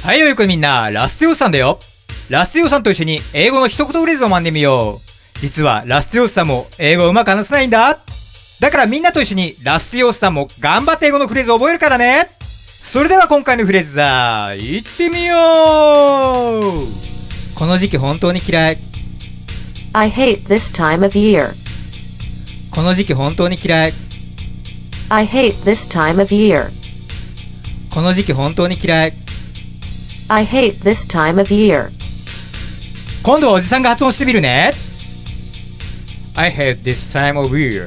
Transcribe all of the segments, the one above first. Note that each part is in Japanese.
はい、よい子みんな、ラステオスさんだよ。ラステオスさんと一緒に英語の一言フレーズを学んでみよう。実はラステオスさんも英語をうまく話せないんだ。だからみんなと一緒にラステオスさんも頑張って英語のフレーズを覚えるからね。それでは今回のフレーズだ。行ってみよう。この時期本当に嫌い。 I hate this time of year. この時期本当に嫌い。 I hate this time of year. この時期本当に嫌い。 I hate this time of year. 今度はおじさんが発音してみるね。I hate this time of year.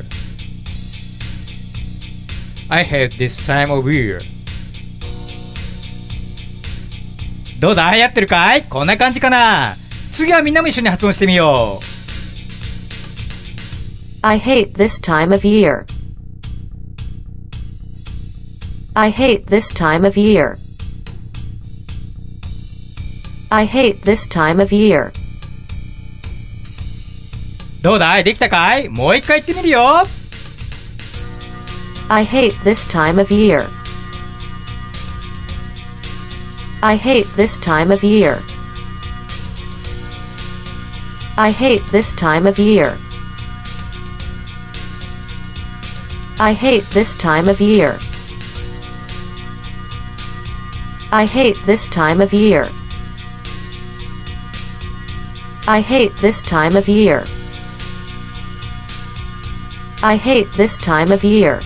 I hate this time of year. どうだ、流行ってるかい？こんな感じかな。次はみんなも一緒に発音してみよう。 I hate this time of year. I hate this time of year. I hate this time of year. どうだい、できたかい？もう一回言ってみるよ。 I hate this time of year. I hate this time of year. I hate this time of year. I hate this time of year. I hate this time of year. I hate this time of year. I hate this time of year.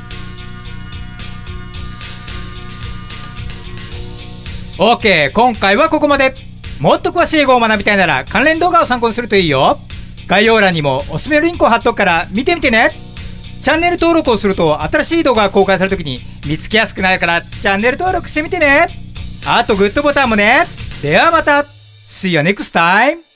OK、今回はここまで。もっと詳しい英語を学びたいなら関連動画を参考にするといいよ。概要欄にもおすすめのリンクを貼っとくから見てみてね。チャンネル登録をすると新しい動画が公開されるときに見つけやすくなるからチャンネル登録してみてね。あとグッドボタンもね。ではまた。See you next time!